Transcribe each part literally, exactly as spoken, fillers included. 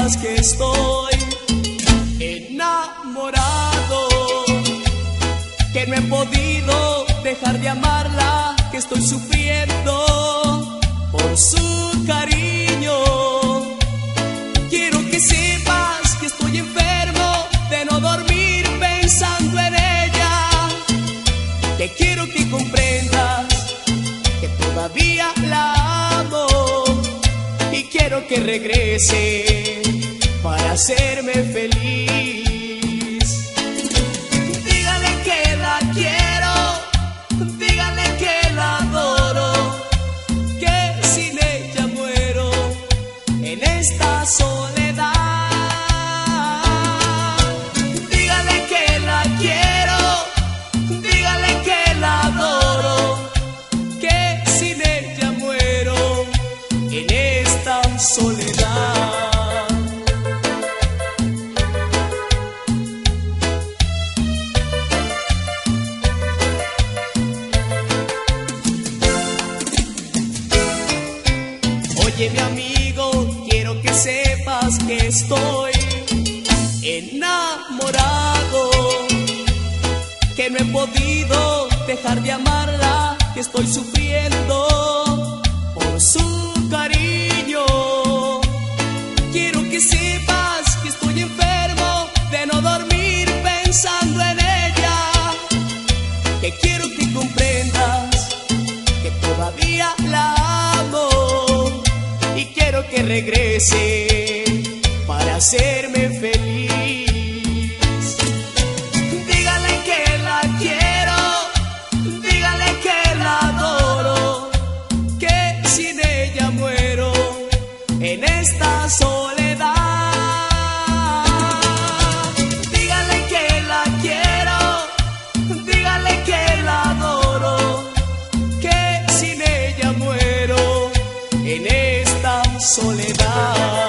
sepas que estoy enamorado, que no he podido dejar de amarla, que estoy sufriendo por su cariño. Quiero que sepas que estoy enfermo de no dormir pensando en ella, que quiero que comprendas que todavía la amo y quiero que regrese para hacerme feliz. Dígale que la quiero, dígale que la adoro, que sin ella muero en esta soledad. Dígale que la quiero, dígale que la adoro, que sin ella muero en esta soledad. Oye, mi amigo, quiero que sepas que estoy enamorado, que no he podido dejar de amarla, que estoy sufriendo por su cariño. Quiero que sepas que estoy enfermo de no dormir pensando en ella, que quiero que comprendas que todavía la amo y quiero que regrese para hacerme feliz. Dígale que la quiero, dígale que la adoro, que sin ella muero en esta soledad. Dígale que la quiero, dígale que la adoro, que sin ella muero en esta soledad.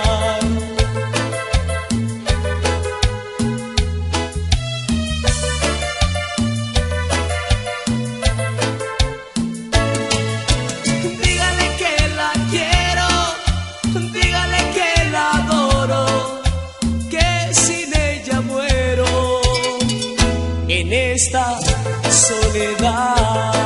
Dígale que la quiero, dígale que la adoro, que sin ella muero en esta soledad.